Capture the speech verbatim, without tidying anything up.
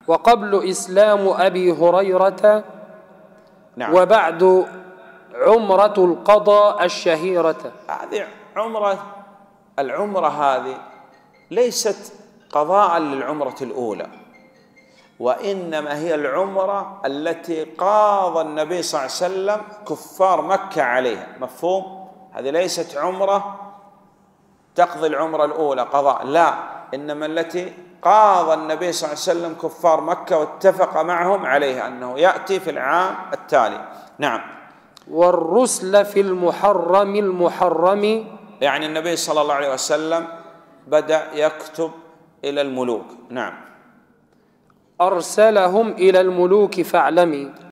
وقبل إسلام أبي هريرة. نعم. وبعد عمرة القضاء الشهيرة. هذه عمرة، العمرة هذه ليست قضاء للعمرة الأولى، وإنما هي العمرة التي قاضى النبي صلى الله عليه وسلم كفار مكة عليها. مفهوم؟ هذه ليست عمرة تقضي العمرة الأولى قضاء، لا، إنما التي قاضى النبي صلى الله عليه وسلم كفار مكة واتفق معهم عليها أنه يأتي في العام التالي. نعم. والرسل في المحرم المحرم، يعني النبي صلى الله عليه وسلم بدأ يكتب إلى الملوك. نعم. أرسلهم إلى الملوك فاعلمي.